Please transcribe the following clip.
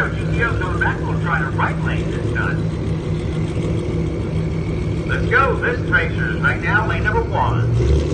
Yeah, GTO's coming back. We'll try the right lane this time. Let's go. This Tracer's right now lane number 1.